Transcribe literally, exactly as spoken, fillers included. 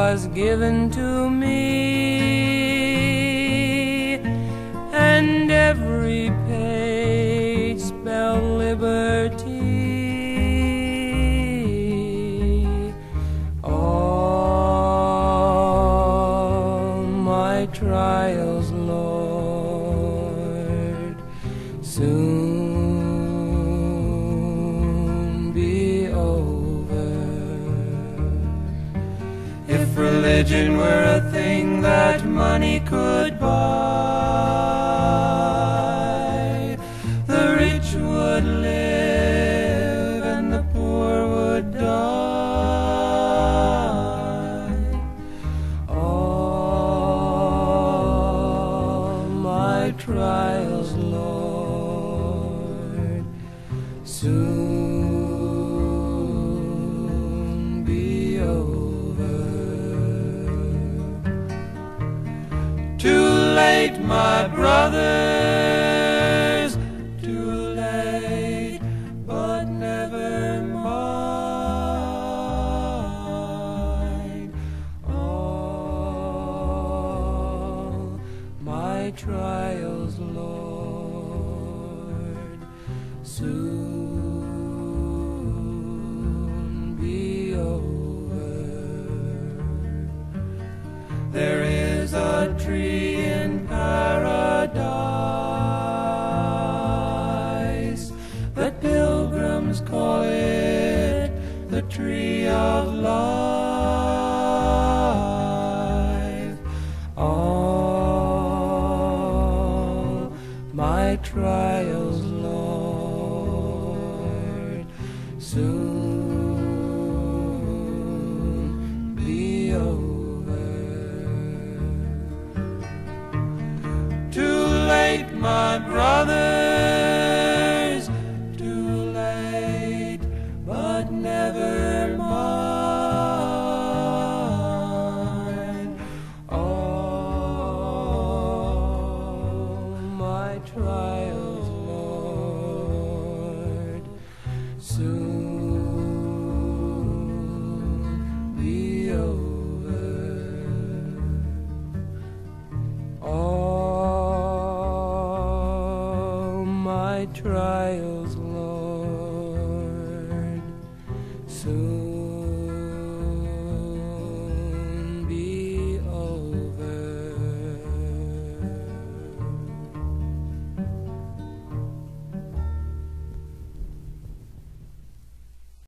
was given to me, and every page spelled liberty. All my trials, Lord, soon be over. If religion were a thing that money could buy, the rich would live and the poor would die. All my trials, Lord, soon be over. Too late, my brothers, too late, but never mind. All my trials, Lord, soon be over. There is a tree in paradise, the pilgrims call it the tree of life. All my trials, Lord, soon be over. Too late, my brothers, too late, but never mind. All my trials, Lord, soon be over. All my trials, Lord, soon